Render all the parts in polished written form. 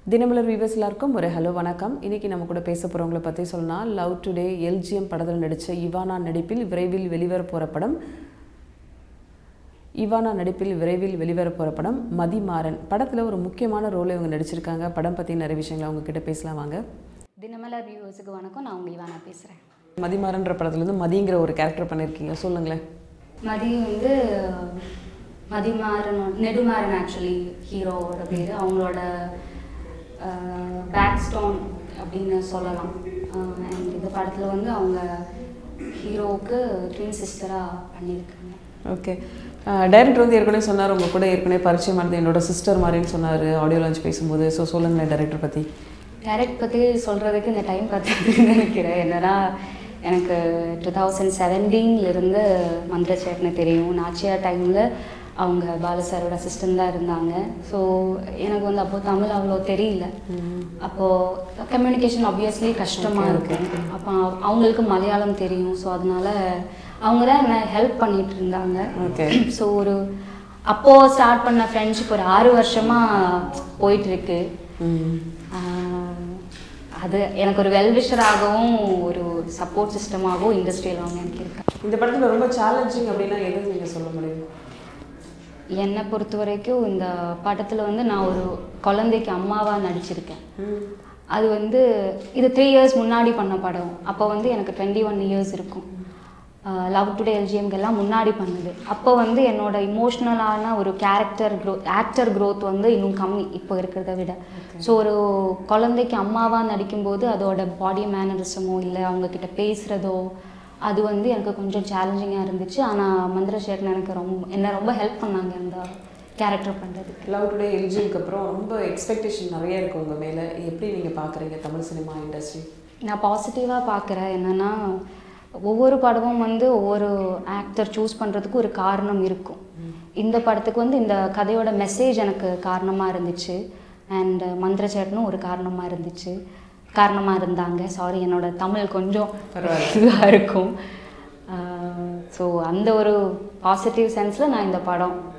Dinamalar viewers எல்லாருக்கும் ஒரு hello வணக்கம். இன்னைக்கு நம்ம கூட பேச போறவங்கள பத்தி சொல்லனா லவ் டுடே LGM படத்தில் நடிச்ச இவானா நடிப்பில் விரைவில் வெளிவர போற படம் மதிமாறன். படத்துல ஒரு முக்கியமான ரோலை இவங்க நடிச்சிருக்காங்க. படம் பத்தி நிறைய விஷயங்களை அவங்க கிட்ட பேசலாம் வாங்க. தினமலர் வியூவர்ஸ்க்கு வணக்கம். நான் உங்க இவானா பேசுறேன். மதிமாறன்ற படத்துல இருந்து மதிங்கிற ஒரு கேரக்டர் பண்ணிருக்கீங்க. சொல்லுங்களேன். மதி வந்து மதிமாறன் நெடுமாறன் ஆக்சுவலி ஹீரோவோட பேர். அவங்களோட பேக் ஸ்டோன் அப்படின்னு சொல்லலாம். அண்ட் இந்த படத்தில் வந்து அவங்க ஹீரோவுக்கு ட்வின் சிஸ்டராக பண்ணியிருக்காங்க. ஓகே. டைரக்டர் வந்து ஏற்கனவே சொன்னார், உங்கள் கூட ஏற்கனவே பரிச்சயமானது என்னோட சிஸ்டர் மாதிரின்னு சொன்னார் ஆடியோ லான்ச் பேசும்போது. ஸோ சொல்லுங்களேன் டைரக்டர் பற்றி. டைரக்ட் பற்றி சொல்கிறதுக்கு இந்த டைம் பார்த்துன்னு நினைக்கிறேன். என்னன்னா எனக்கு 2017 மந்திரச்சேட்டனை தெரியும். நாச்சியார் டைமில் அவங்க பாலசாரோட அசிஸ்டன்ட் தான் இருந்தாங்க. ஸோ எனக்கு வந்து அப்போது தமிழ் அவ்வளோ தெரியல. அப்போது கம்யூனிகேஷன் ஆப்வியஸ்லி கஷ்டமாக இருக்கும். அப்போ அவங்களுக்கு மலையாளம் தெரியும். ஸோ அதனால் அவங்க தான் என்ன ஹெல்ப் பண்ணிகிட்டு இருந்தாங்க. ஸோ அப்போது ஸ்டார்ட் பண்ண ஃப்ரெண்ட்ஷிப் ஒரு 6 வருஷமாக போயிட்டுருக்கு. அது எனக்கு ஒரு வெல்விஷராகவும் ஒரு சப்போர்ட் சிஸ்டமாகவும் இண்டஸ்ட்ரியில் அவங்க எனக்கு இருக்கேன். இந்த படத்தில் ரொம்ப சேலஞ்சிங் அப்படின்னா எதுவும் நீங்கள் சொல்ல முடியும்? என்னை பொறுத்த வரைக்கும் இந்த படத்தில் வந்து நான் ஒரு குழந்தைக்கு அம்மாவாக நடிச்சிருக்கேன். அது வந்து இது 3 இயர்ஸ் முன்னாடி பண்ண படம். அப்போ வந்து எனக்கு 21 இயர்ஸ் இருக்கும். லவ் டுடே LGMக்கெல்லாம் முன்னாடி பண்ணது. அப்போ வந்து என்னோட இமோஷ்னலான ஒரு ஆக்டர் க்ரோத் வந்து இன்னும் கம்மி இப்போ இருக்கிறத விட. ஸோ ஒரு குழந்தைக்கு அம்மாவாக நடிக்கும்போது அதோட பாடி மேனரிசமோ இல்லை அவங்கக்கிட்ட பேசுகிறதோ அது வந்து எனக்கு கொஞ்சம் சேலஞ்சிங்காக இருந்துச்சு. ஆனால் மந்திரசேகரன் எனக்கு என்னை ரொம்ப ஹெல்ப் பண்ணாங்க அந்த கேரக்டர் பண்ணுறதுக்கு. லவ் டுடே LGMக்கு அப்புறம் ரொம்ப எக்ஸ்பெக்டேஷன் நிறைய இருக்குது உங்கள் மேலே. எப்படி நீங்கள் பார்க்குறீங்க தமிழ் சினிமா இண்டஸ்ட்ரி? நான் பாசிட்டிவாக பார்க்குறேன். என்னென்னா ஒவ்வொரு படமும் வந்து ஒவ்வொரு ஆக்டர் சூஸ் பண்ணுறதுக்கு ஒரு காரணம் இருக்கும். இந்த படத்துக்கு வந்து இந்த கதையோட மெசேஜ் எனக்கு காரணமாக இருந்துச்சு. அண்ட் மந்திரச்சேட்டனும் ஒரு காரணமாக இருந்தாங்க. சாரி, என்னோட தமிழ் கொஞ்சம் இதாக இருக்கும். ஸோ அந்த ஒரு பாசிட்டிவ் சென்ஸில் நான் இந்த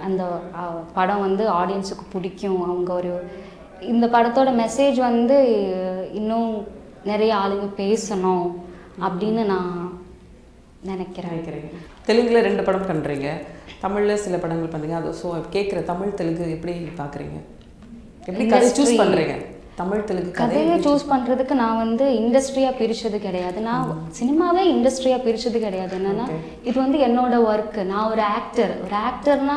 படம் வந்து ஆடியன்ஸுக்கு பிடிக்கும். இந்த படத்தோட மெசேஜ் வந்து இன்னும் நிறைய ஆளுங்க பேசணும் அப்படின்னு நான் நினைக்கிறேன். தெலுங்கில் 2 படம் பண்ணுறீங்க, தமிழில் சில படங்கள் பண்ணுறீங்க. அது ஸோ கேட்குற தமிழ் தெலுங்கு எப்படி பார்க்குறீங்க? எப்படி கதை சூஸ் பண்ணுறீங்க? தமிழ் தெலுங்கு கதையை சூஸ் பண்ணுறதுக்கு நான் வந்து இண்டஸ்ட்ரியாக பிரித்தது கிடையாது. நான் சினிமாவே இண்டஸ்ட்ரியாக பிரித்தது கிடையாது. என்னென்னா இது வந்து என்னோட ஒர்க்கு. நான் ஒரு ஆக்டர்னா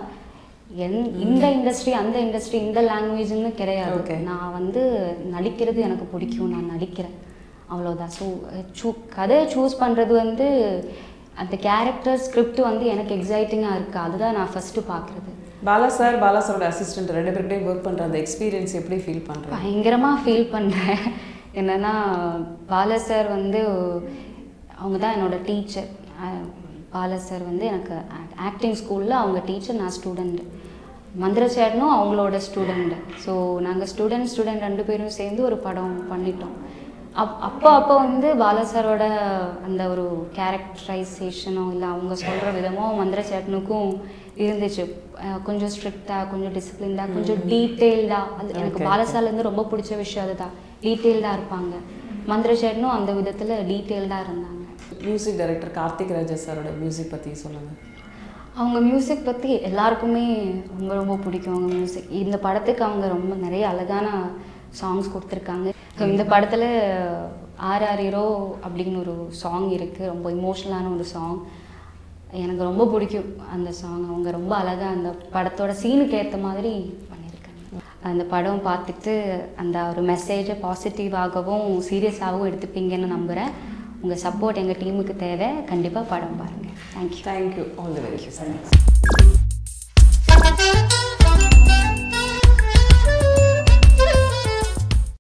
இந்த இண்டஸ்ட்ரி அந்த இண்டஸ்ட்ரி இந்த லாங்குவேஜ்னு கிடையாது. நான் வந்து நடிக்கிறது எனக்கு பிடிக்கும், நான் நடிக்கிறேன், அவ்வளோதான். ஸோ கதையை சூஸ் பண்ணுறது வந்து அந்த கேரக்டர் ஸ்கிரிப்ட் வந்து எனக்கு எக்ஸைட்டிங்காக இருக்குது. அதுதான் நான் ஃபஸ்ட்டு பார்க்குறது. பாலாசாரோட அசிஸ்டன்ட் 2 பேர்கிட்டையும் ஒர்க் பண்ணுற அந்த எக்ஸ்பீரியன்ஸ் எப்படி ஃபீல் பண்ணுறேன்? பயங்கரமாக ஃபீல் பண்ணுறேன். என்னென்னா பாலாசார் வந்து அவங்க தான் என்னோடய டீச்சர். பாலாசார் வந்து எனக்கு ஆக்டிங் ஸ்கூலில் அவங்க டீச்சர், நான் ஸ்டூடெண்ட். மந்திரச்சேட்டனும் அவங்களோட ஸ்டூடெண்ட்டு. ஸோ நாங்கள் ஸ்டூடெண்ட் 2 பேரும் சேர்ந்து ஒரு படம் பண்ணிட்டோம். அப்போ வந்து பாலாசாரோட அந்த ஒரு கேரக்டரைசேஷனோ இல்லை அவங்க சொல்கிற விதமோ மந்திரச்சேட்டனுக்கும் இருந்துச்சு. கொஞ்சம் ஸ்ட்ரிக்டாக, கொஞ்சம் டிசிப்ளின்டாக, கொஞ்சம் டீட்டெயில்டாக. அது எனக்கு பாலாசார்லேருந்து ரொம்ப பிடிச்ச விஷயம் அதுதான். டீட்டெயில்டாக இருப்பாங்க. மந்திரச்சேட்டனும் அந்த விதத்தில் டீட்டெயில்டாக இருந்தாங்க. மியூசிக் டைரக்டர் கார்த்திக் ராஜா சாரோட மியூசிக் பற்றி சொல்லுங்கள். அவங்க மியூசிக் பற்றி எல்லாருக்குமே ரொம்ப ரொம்ப பிடிக்கும். அவங்க மியூசிக் இந்த படத்துக்கு அவங்க ரொம்ப நிறைய அழகான சாங்ஸ் கொடுத்துருக்காங்க. இந்த படத்தில் ஆராரிரோ அப்படின்னு ஒரு சாங் இருக்குது. ரொம்ப இமோஷ்னலான ஒரு சாங். எனக்கு ரொம்ப பிடிக்கும் அந்த சாங். அவங்க ரொம்ப அழகாக அந்த படத்தோட சீனுக்கு ஏற்ற மாதிரி பண்ணியிருக்காங்க. அந்த படம் பார்த்துட்டு அந்த ஒரு மெசேஜை பாசிட்டிவாகவும் சீரியஸாகவும் எடுத்துப்பீங்கன்னு நம்புகிறேன். உங்கள் சப்போர்ட் எங்கள் டீமுக்கு தேவை. கண்டிப்பாக படம் பாருங்கள். Thank you. All the very best.